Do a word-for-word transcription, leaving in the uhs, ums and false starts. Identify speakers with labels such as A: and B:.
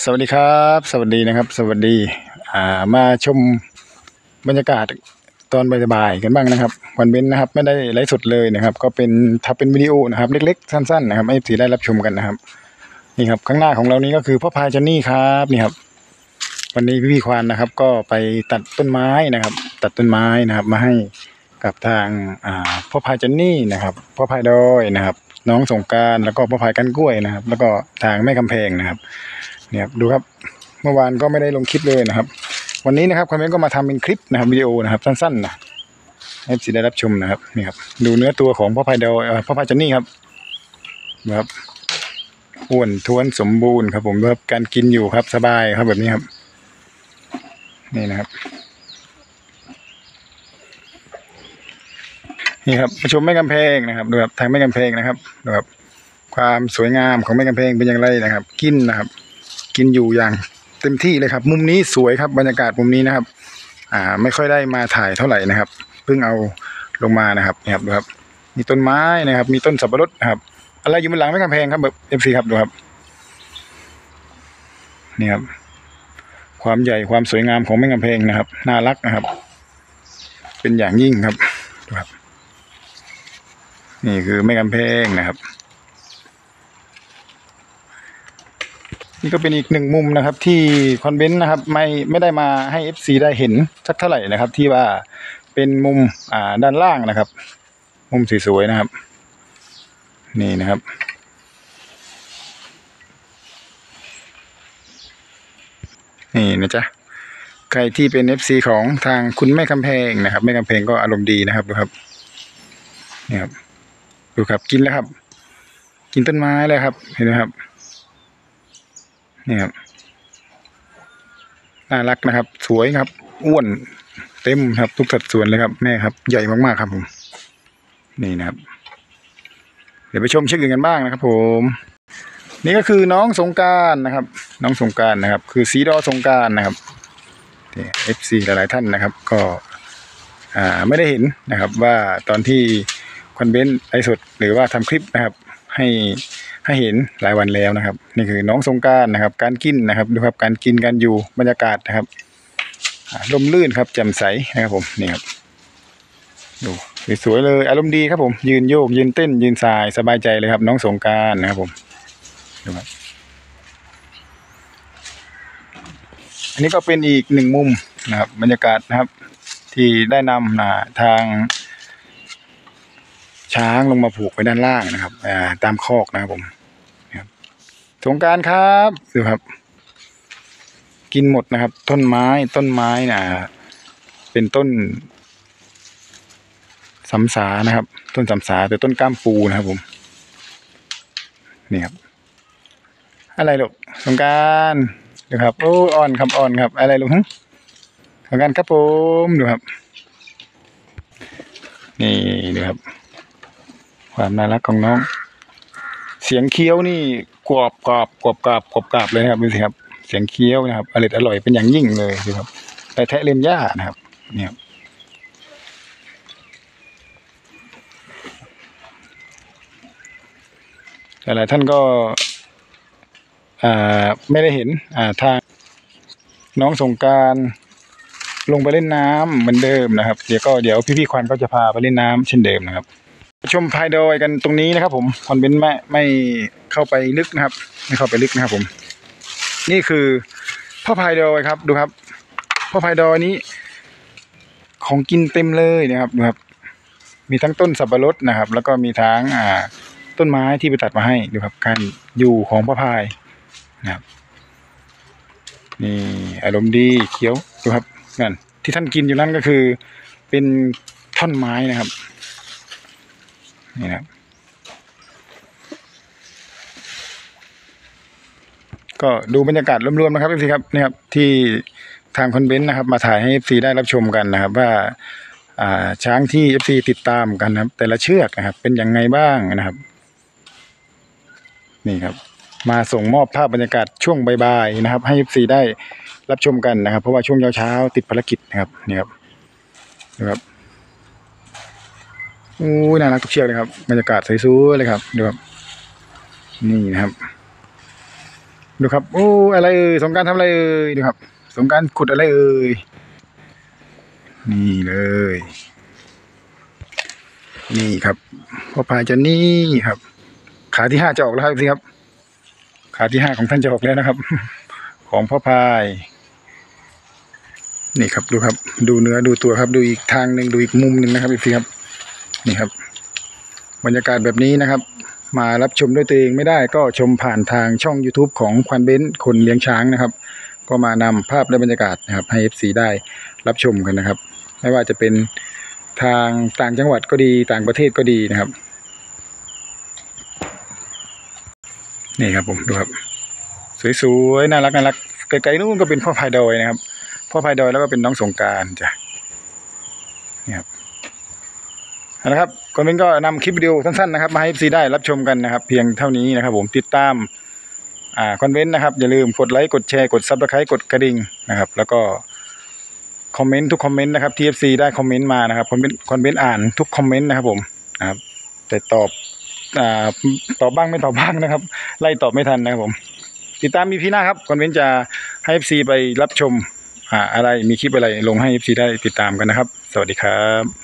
A: สวัสดีครับสวัสดีนะครับสวัสดีอ่ามาชมบรรยากาศตอนบ่ายๆกันบ้างนะครับวันเว้นนะครับไม่ได้ไลฟ์สดเลยนะครับก็เป็นทับเป็นวิดีโอนะครับเล็กๆสั้นๆนะครับให้สีได้รับชมกันนะครับนี่ครับข้างหน้าของเรานี้ก็คือพ่อพายจันนี่ครับนี่ครับวันนี้พี่ๆควานนะครับก็ไปตัดต้นไม้นะครับตัดต้นไม้นะครับมาให้กับทางอ่าพ่อพายจันนี่นะครับพ่อพายดอยนะครับน้องสงการแล้วก็พ่อพายกันกล้วยนะครับแล้วก็ทางแม่กำแพงนะครับเนี่ยดูครับเมื่อวานก็ไม่ได้ลงคลิปเลยนะครับวันนี้นะครับคอมเมนต์ก็มาทำเป็นคลิปนะครับวิดีโอนะครับสั้นๆนะให้สิได้รับชมนะครับนี่ครับดูเนื้อตัวของพ่อพายดอยพ่อพายจันนี่ครับนะครับอ้วนท้วนสมบูรณ์ครับผมแบบการกินอยู่ครับสบายครับแบบนี้ครับนี่นะครับนี่ครับมาชมแม่กำแพงนะครับดูครับทางแม่กำแพงนะครับดูครับความสวยงามของแม่กำแพงเป็นอย่างไรนะครับกินนะครับกินอยู่อย่างเต็มที่เลยครับมุมนี้สวยครับบรรยากาศมุมนี้นะครับอ่าไม่ค่อยได้มาถ่ายเท่าไหร่นะครับเพิ่งเอาลงมานะครับนี่ครับดูครับมีต้นไม้นะครับมีต้นสับปะรดนะครับอะไรอยู่บนหลังแม่กำแพงครับแบบเอฟซีครับดูครับนี่ครับความใหญ่ความสวยงามของแม่กำแพงนะครับน่ารักนะครับเป็นอย่างยิ่งครับดูครับนี่คือแม่กำแพงนะครับนี่ก็เป็นอีกหนึ่งมุมนะครับที่คอนเวนต์นะครับไม่ไม่ได้มาให้ เอฟ ซี ได้เห็นสักเท่าไหร่นะครับที่ว่าเป็นมุมอ่าด้านล่างนะครับมุมสวยๆนะครับนี่นะครับนี่นะจ๊ะใครที่เป็น เอฟ ซี ของทางคุณแม่กำแพงนะครับแม่กำแพงก็อารมณ์ดีนะครับดูครับนี่ครับดูครับกินแล้วครับกินต้นไม้เลยครับเห็นไหมครับนี่ครับน่ารักนะครับสวยครับอ้วนเต็มครับทุกสัดส่วนเลยครับแม่ครับใหญ่มากๆครับผมนี่นะครับเดี๋ยวไปชมเช็คอื่นกันบ้างนะครับผมนี่ก็คือน้องสงการนะครับน้องสงการนะครับคือสีดอสงการนะครับเอฟซีหลายๆท่านนะครับก็อ่าไม่ได้เห็นนะครับว่าตอนที่คอนเวนต์ไลฟ์สดหรือว่าทำคลิปนะครับให้ให้เห็นหลายวันแล้วนะครับนี่คือน้องสงการนะครับการกินนะครับดูครับการกินการอยู่บรรยากาศนะครับลมลื่นครับแจ่มใสนะครับผมนี่ครับดูสวยๆเลยอารมณ์ดีครับผมยืนโยกยืนเต้นยืนสายสบายใจเลยครับน้องสงการนะครับผมดูครับอันนี้ก็เป็นอีกหนึ่งมุมนะครับบรรยากาศนะครับที่ได้นำทางช้างลงมาผูกไว้ด้านล่างนะครับตามคอกนะครับผมสงการครับดูครับกินหมดนะครับต้นไม้ต้นไม้นะเป็นต้นสำสานะครับต้นสำสาแต่ต้นก้ามปูนะครับผมนี่ครับอะไรลูกสงการดูครับโอ้อ่อนครับอ่อนครับอะไรลูกฮะสงการครับผมดูครับนี่ดูครับความน่ารักของน้องเสียงเคี้ยวนี่กรอบกรอบกรอบกรอบกรอบกรอบเลยนะครับดูสิครับเสียงเคี้ยวนะครับอร่อยอร่อยเป็นอย่างยิ่งเลยดูครับแต่แทะเล็มหญ้านะครับเนี่ยหลายท่านก็อ่าไม่ได้เห็นอ่าทางน้องสงการลงไปเล่นน้ำเหมือนเดิมนะครับเดี๋ยวก็เดี๋ยวพี่ๆควันก็จะพาไปเล่นน้ำเช่นเดิมนะครับชมพายดอยกันตรงนี้นะครับผมคอนเวนต์ไม่ไม่เข้าไปลึกนะครับไม่เข้าไปลึกนะครับผมนี่คือพ่อพายดอยครับดูครับพ่อพายดอยนี้ของกินเต็มเลยนะครับดูครับมีทั้งต้นสับปะรดนะครับแล้วก็มีทั้งอ่าต้นไม้ที่ไปตัดมาให้ดูครับการอยู่ของพ่อพายนะครับนี่อารมณ์ดีเขียวดูครับนั่นที่ท่านกินอยู่นั่นก็คือเป็นท่อนไม้นะครับนี่นะครับก็ดูบรรยากาศรวมๆนะครับเอฟซีครับนี่ครับที่ทางคอนเวนต์นะครับมาถ่ายให้เอฟซีได้รับชมกันนะครับว่าอ่าช้างที่เอฟซีติดตามกันนะครับแต่ละเชือกนะครับเป็นยังไงบ้างนะครับนี่ครับมาส่งมอบภาพบรรยากาศช่วงบ่ายๆนะครับให้ เอฟ ซี ได้รับชมกันนะครับเพราะว่าช่วงเช้าๆติดภารกิจนะครับนี่ครับนะครับโอ้ยน่ารักทุกเชือกเลยครับบรรยากาศสวยๆเลยครับดูครับนี่นะครับดูครับโอ้อะไรเอ่ยสงกรานต์ทำอะไรเอ่ยดูครับสงกรานต์ขุดอะไรเอ่ยนี่เลยนี่ครับพ่อพายจะนี่ครับขาที่ห้าจะออกแล้วครับสิครับขาที่ห้าของท่านจะออกแล้วนะครับ ของพ่อพายนี่ครับดูครับดูเนื้อดูตัวครับดูอีกทางหนึ่งดูอีกมุมหนึ่งนะครับพี่ครับนี่ครับบรรยากาศแบบนี้นะครับมารับชมด้วยตัวเองไม่ได้ก็ชมผ่านทางช่อง YouTube ของควันเบ้นคนเลี้ยงช้างนะครับก็มานำภาพและบรรยากาศนะครับให้ เอฟ ซี ได้รับชมกันนะครับไม่ว่าจะเป็นทางต่างจังหวัดก็ดีต่างประเทศก็ดีนะครับนี่ครับผมดูครับสวยๆน่ารักน่ารักไกลๆนู้นก็เป็นพ่อพายดอยนะครับพ่อพายดอยแล้วก็เป็นน้องสงกรานต์จ้ะนี่ครับนะครับคอนเวนก็นำคลิปวิดีโอสั้นๆนะครับมาให้ เอฟ ซี ได้รับชมกันนะครับเพียงเท่านี้นะครับผมติดตามอ่าคอนเวนนะครับอย่าลืมกดไลค์กดแชร์กดซับสไครต์กดกระดิ่งนะครับแล้วก็คอมเมนต์ทุกคอมเมนต์นะครับที่ เอฟ ซี ได้คอมเมนต์มานะครับคอนเวนคอนเวนอ่านทุกคอมเมนต์นะครับผมนะครับแต่ตอบอ่าตอบบ้างไม่ตอบบ้างนะครับไล่ตอบไม่ทันนะครับผมติดตามมีพี่หน้าครับคอนเวนจะให้ เอฟ ซี ไปรับชมอ่าอะไรมีคลิปอะไรลงให้ เอฟ ซี ได้ติดตามกันนะครับสวัสดีครับ